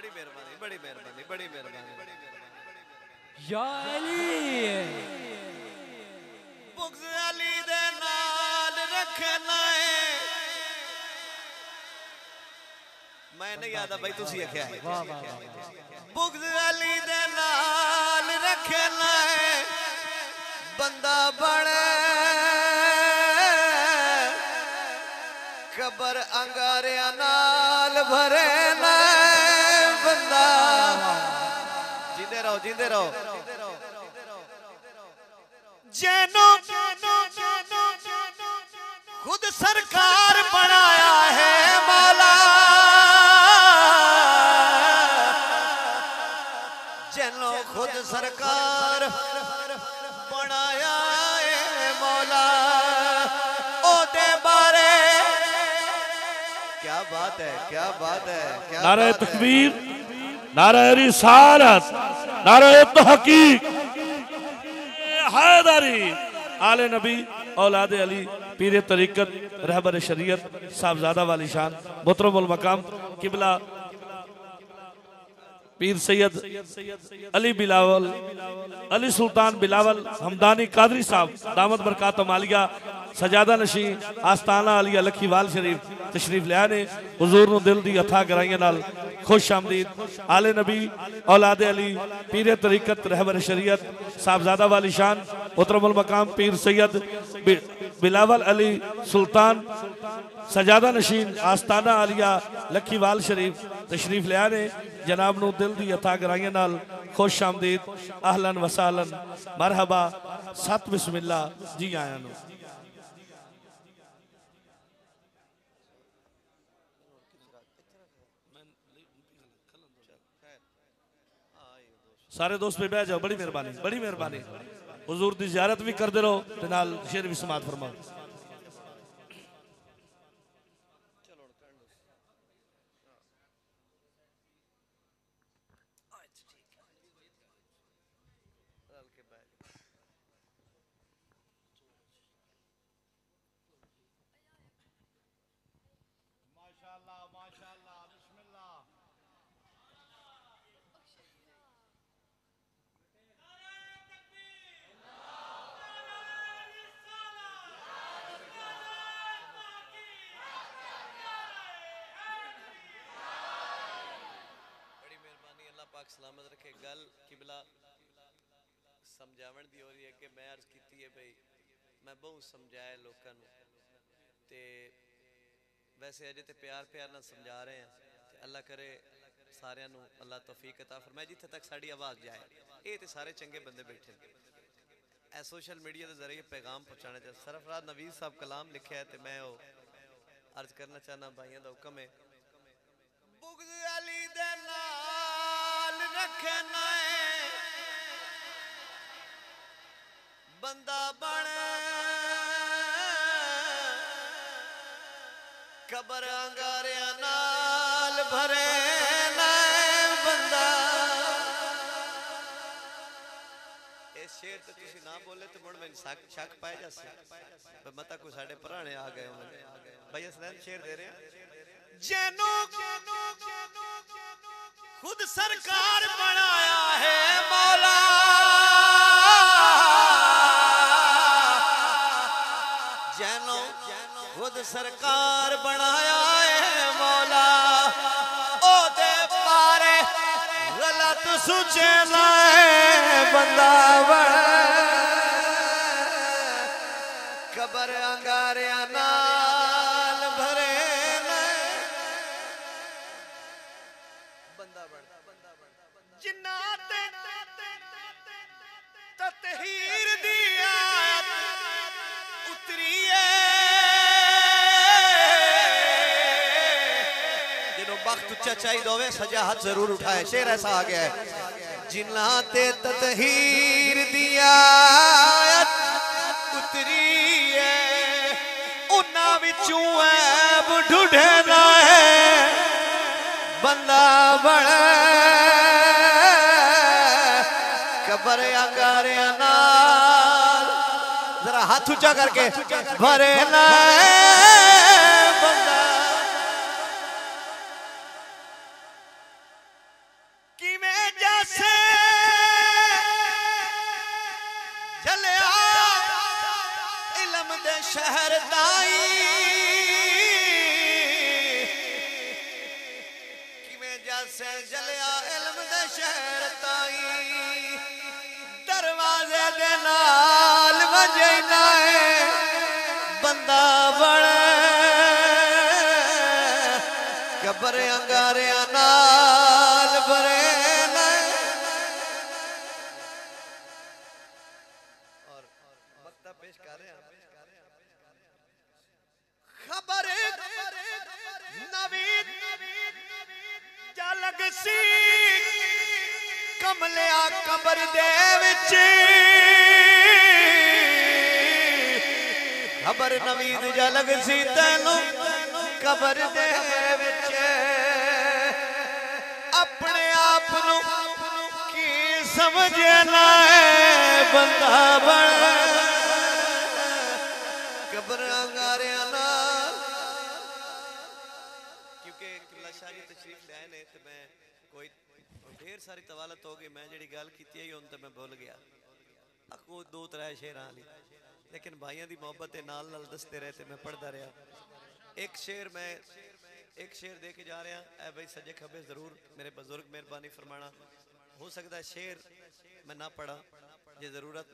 बड़ी मेहरबानी बड़ी मेहरबानी बड़ी मेहरबानी या अली बुग़्ज़ अली दे नाल रखना है मैं नहीं याद भाई तुसी आख्या है वाह वाह बुग़्ज़ अली दे नाल रखना है बंदा बड़े कबर अंगारिया नाल भरे ना बंदा जींदे रहो जैनो खुद सरकार बनाया है मौला जैनो खुद सरकार बनाया है मौला ओदे बारे क्या बात है क्या बात है क्या नारे तकबीर नारे रिसालत नारे तहकीक हैदरी आले नबी औलाद अली पीर तरीकत रहबर शरीयत साहबजादा वाली शान मोहतरमुल मकाम किबला पीर सैयद अली बिलावल अली सुल्तान बिलावल हमदानी कादरी साहब दामद बरकात मालिया सजादा नशी आस्ताना अली लखीवाल शरीफ तशरीफ लिया ने हुजूर नु दिल दी अथा गराइयां नाल खुश आमदीद आले नबी औलाद अली पीर तरीकत रहबर शरीयत साहबजादा वाली शान मोहतरमुल मकाम पीर सैयद बिलावल अली सुल्तान सजादा नशीन आस्ताना आलिया लखीवाल शरीफ तशरीफ लिया ने जनाब नु दिल दी अता गराइयां नाल खुश आमदीद अहलन वसालन मरहबा सत बिस्मिल्लाह जी आया नु सारे दोस्त पे बैठ जाओ बड़ी मेहरबानी हुजूर दी ज़ियारत भी करते रहो ते नाल शेर भी समात फरमाओ पाक सलामत रखे गल किबला समझावन दी हो रही है कि मैं अर्ज कीती है भाई मैं बहुत समझाया लोगों को ते वैसे अजे ते प्यार ना समझा रहे हैं ते अल्लाह करे सारियां नु अल्लाह तौफीक अता फरमाए जिथे तक साड़ी आवाज़ जाए ये ते सारे चंगे बंदे बैठे ए सोशल मीडिया के जरिए पैगाम पहुँचाने चाहिए सरफराज नवीद साहब कलाम लिखे है तो मैं वो अर्ज करना चाहना भाइयों का हुक्म है बुग़्ज़ अली दे नाल रखना है बंदा बने कबर अंगारिया नाल भरे ना बंदा इस शेर तो तुसी ना बोले तो मुड़ मैंने शक पाए जासे मता कोई साढ़े पुराने आ गए भाई असलैन शेर दे रहे हैं जैनो खुद सरकार बनाया है मौला जैनो खुद सरकार बनाया है मौला ओ दे पारे गलत सुचे ना बंदा बड़ा कबर अंगारिया नाल भरे जिन्नात ततहीर दी आयत उतरी है जिन्हों वक्त उच्चा चाहिए दोवे सजा हाथ जरूर उठाए शेर ऐसा आ गया है जिन्नात ततहीर दी आयत उतरी है उन्ना विचों ऐब ढूंढना है बंदा बड़ा कबर अंगारिया नाल जरा हाथ ऊंचा करके भरे ना बंदा बंदा बने कबर अंगारिया नाल भरे और मक्ता पेश कर रहे हैं खबर नवीद जलग सी कमलिया कबर दे विच खबर नवीद जलग सी तैनू कबर दे विच अपने आप नू की समझना है बंदा बन कबर अंगारिया नाल क्योंकि किबला शाह जी तशरीफ ले आए ने ते मैं कोई ढेर सारी तवालत हो गई मैं जी गल की हुन तो मैं भूल गया को दो त्रै शेर वाली लेकिन भाइयों की मोहब्बत नाल नाल दसते रहे थे मैं पढ़ता रहा एक शेर दे के जा रहा है भाई सजे खबे जरूर मेरे बुजुर्ग मेहरबानी फरमाना हो सकता है शेर मैं ना पढ़ा जे जरूरत